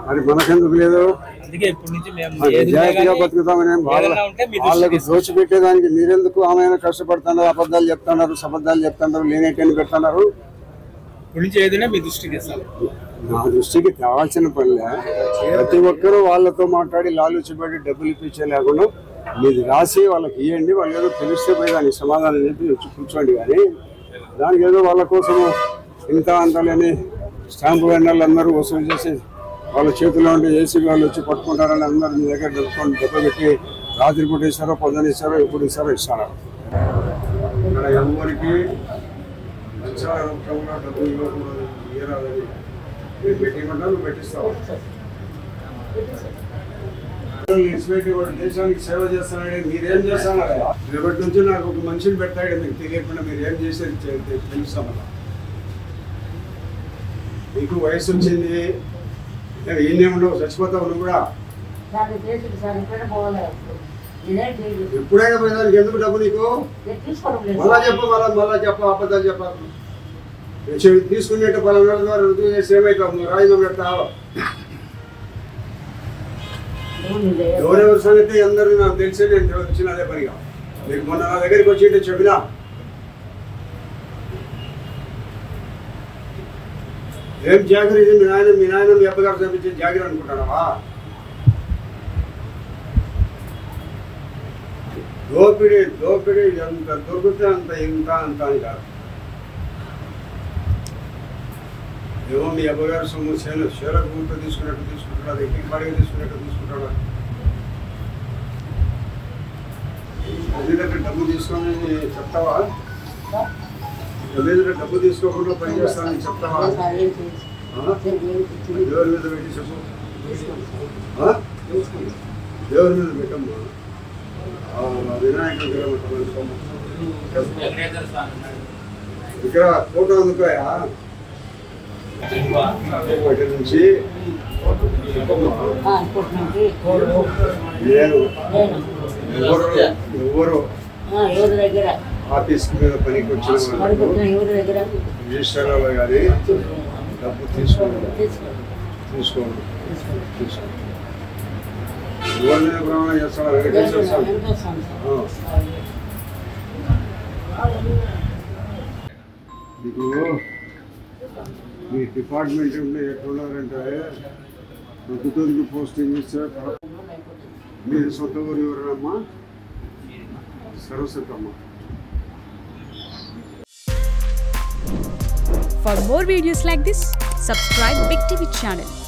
మరి మనకెందుకు లేదు? నిజాయితీగా బతుకుతామని వాళ్ళకు దోచిపెట్టేదానికి మీరెందుకు ఆమె కష్టపడుతున్నారు? అబద్ధాలు చెప్తున్నారు, లేనేటని పెడుతున్నారు. నా దృష్టికి తేవాల్సిన పనిలే. ప్రతి ఒక్కరూ వాళ్ళతో మాట్లాడి లాలుచిపడి డబ్బులు ఇప్పించే లేకుండా మీది రాసి వాళ్ళకి ఇవ్వండి. వాళ్ళు ఏదో తెలిస్తే పోయి దానికి సమాధానం చెప్పి వచ్చి కూర్చోండి. కానీ దానికి ఏదో వాళ్ళ కోసం ఇంత అంతలేని స్టాంపు వెండర్లు అందరూ వసూలు చేసి వాళ్ళ చేతిలో ఉంటే ఏసీ వాళ్ళు వచ్చి పట్టుకుంటారని అందరూ మీ దగ్గర దెబ్బ పెట్టి రాత్రి పూట ఇస్తారో, పొద్దున ఇస్తారో, ఎప్పుడు ఇస్తారో ఇస్తారు. ఇక్కడ ఎవరికి డబ్బులు ఇవ్వరాదని మీరు పెట్టిమంటారు, నువ్వు పెట్టిస్తావు. దేశానికి సేవ చేస్తానని మీరేం చేస్తున్నారు? రేపటి నుంచి నాకు ఒక మనిషిని పెడతాడు, మీకు తెలియకుండా మీరు ఏం చేసేది తెలుస్తామన్నా. నీకు వయసు వచ్చింది, ఏమేముండవు, చచ్చిపోతావు నువ్వు కూడా. ఎప్పుడైనా పోయేదానికి ఎందుకు డబ్బు నీకు? మళ్ళా చెప్పు అబద్ధాలు చెప్పాలి. తీసుకునేట్టు పలానా ద్వారా రుజువు చేసి ఏమైతావు? నువ్వు రాజీనామా పెడతావు. ఎవరెవరి సంగతి అందరూ నాకు తెలిసే నేను వచ్చిన అదే పనిగా. మీకు మొన్న నా దగ్గరికి వచ్చి చెప్పినా ఏం జాగ్రత్త ఇది? మీ నాయన మీ అబ్బగారు చూపించే జాగ్రత్త అనుకుంటావా? దోపిడీ ఎంత దొరికితే అంత ఇంత అని కాదు. ఏమో మీ అబ్బగారు సొమ్ము షేలకు ముందు తీసుకుంటాడు, ఇంటికి పడిగా తీసుకుంటాడు. దగ్గర డబ్బు తీసుకొని చెప్తావా? డబ్బు తీసుకోకుండా పని చేస్తానని చెప్తావా? దేవుడి మీద పెట్టి చెప్పు. దేవుడి మీద పెట్టమ్మా. వినాయకుడి ఇక్కడ ఫోటో అందుకోయా నుంచి ఎవరు ఆఫీస్ మీద పనికి వచ్చిన రిజిస్టర్లో కానీ డబ్బు తీసుకోండి. ఎవరి మీద ప్రమాణం చేస్తాడు? వెంకటేశ్వర స్వామి. మీకు మీ డిపార్ట్మెంట్ ఉంటే ఎట్లున్నారంటే ప్రభుత్వానికి పోస్టింగ్ ఇస్తే మీరు సొంత ఊరు ఎవరమ్మా? Saraswatamma. For more videos like this, subscribe Big TV channel.